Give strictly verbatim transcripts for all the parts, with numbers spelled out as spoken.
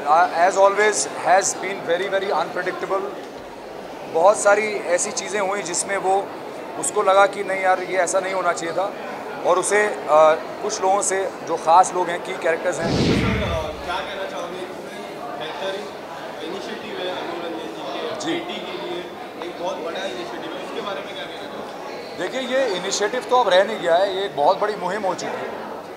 As always has been very very unpredictable. बहुत सारी ऐसी चीज़ें हुई जिसमें वो उसको लगा कि नहीं यार ये ऐसा नहीं होना चाहिए था, और उसे आ, कुछ लोगों से जो ख़ास लोग हैं, की कैरेक्टर्स हैं। क्या कहना चाहोगे? बेहतर इनिशिएटिव है अनु रंजन जी के बेटी के लिए, एक बहुत बड़ा इनिशिएटिव है, उसके बारे में क्या कहना चाहोगे? देखिए, ये इनिशिएटिव तो अब रह नहीं गया है, ये एक बहुत बड़ी मुहिम हो चुकी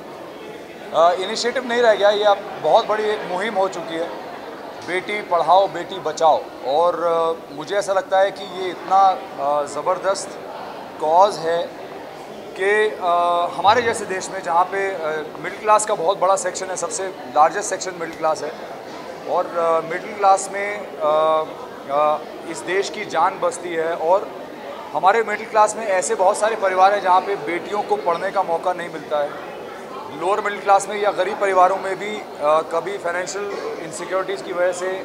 है। इनिशिएटिव नहीं रह गया, ये अब बहुत बड़ी एक मुहिम हो चुकी है, बेटी पढ़ाओ बेटी बचाओ। और आ, मुझे ऐसा लगता है कि ये इतना ज़बरदस्त कॉज है कि हमारे जैसे देश में, जहाँ पे मिडिल क्लास का बहुत बड़ा सेक्शन है, सबसे लार्जेस्ट सेक्शन मिडिल क्लास है, और मिडिल क्लास में आ, आ, इस देश की जान बसती है। और हमारे मिडिल क्लास में ऐसे बहुत सारे परिवार हैं जहाँ पे बेटियों को पढ़ने का मौका नहीं मिलता है। लोअर मिडिल क्लास में या गरीब परिवारों में भी आ, कभी फाइनेंशियल इनसिक्योरिटीज़ की वजह से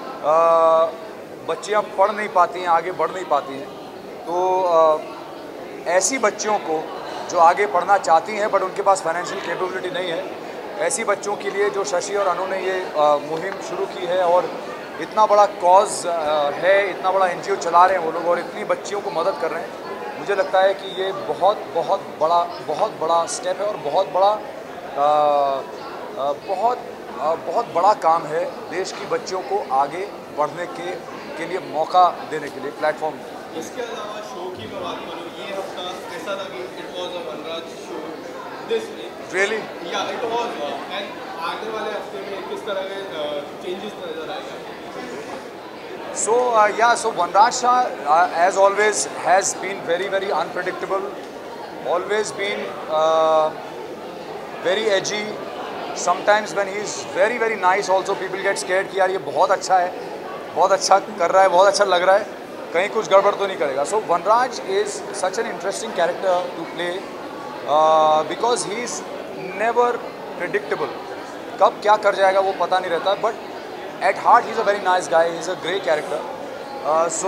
बच्चियाँ पढ़ नहीं पाती हैं, आगे बढ़ नहीं पाती हैं। तो आ, ऐसी बच्चियों को जो आगे पढ़ना चाहती हैं बट उनके पास फाइनेंशियल कैपेबिलिटी नहीं है, ऐसी बच्चों के लिए जो शशि और अनु ने ये आ, मुहिम शुरू की है, और इतना बड़ा कॉज है, इतना बड़ा एनजीओ चला रहे हैं वो लोग, और इतनी बच्चियों को मदद कर रहे हैं, मुझे लगता है कि ये बहुत बहुत बड़ा बहुत बड़ा स्टेप है, और बहुत बड़ा आ, आ, बहुत आ, बहुत बड़ा काम है देश की बच्चियों को आगे बढ़ने के के लिए मौका देने के लिए प्लेटफॉर्म। इसके अलावा शो की मैं बात करूँ, ये हफ्ता ऐसा था कि it was a Vanraj show this week. Really? या इट वाज, एंड आगे वाले हफ्ते में किस तरह के चेंजेस नजर आएगा? So uh, yeah, so Vanraj Shah, uh, as always, has been very very unpredictable. Always been uh, very edgy. Sometimes when he is very very nice, also people get scared कि यार ये बहुत अच्छा है, बहुत अच्छा कर रहा है, बहुत अच्छा लग रहा है, कहीं कुछ गड़बड़ तो नहीं करेगा। So Vanraj is such an interesting character to play uh, because he is never predictable. कब क्या कर जाएगा वो पता नहीं रहता, but at heart he is a very nice guy, he is a great character. So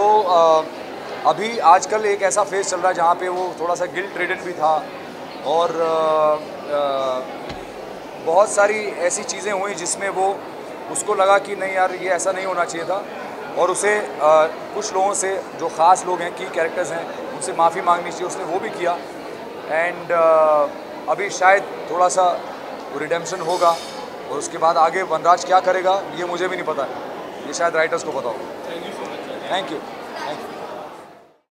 अभी आजकल एक ऐसा फेज चल रहा है जहाँ पे वो थोड़ा सा गिल्ट रिडन भी था, और uh, uh, बहुत सारी ऐसी चीज़ें हुई जिसमें वो उसको लगा कि नहीं यार ये ऐसा नहीं होना चाहिए था, और उसे uh, कुछ लोगों से जो ख़ास लोग हैं, की कैरेक्टर्स हैं, उनसे माफ़ी मांगनी चाहिए, उसने वो भी किया। एंड uh, अभी शायद थोड़ा सा रिडेम्पशन होगा, और उसके बाद आगे वनराज क्या करेगा ये मुझे भी नहीं पता है, ये शायद राइटर्स को पता होगा। Thank you so much. Thank you thank you.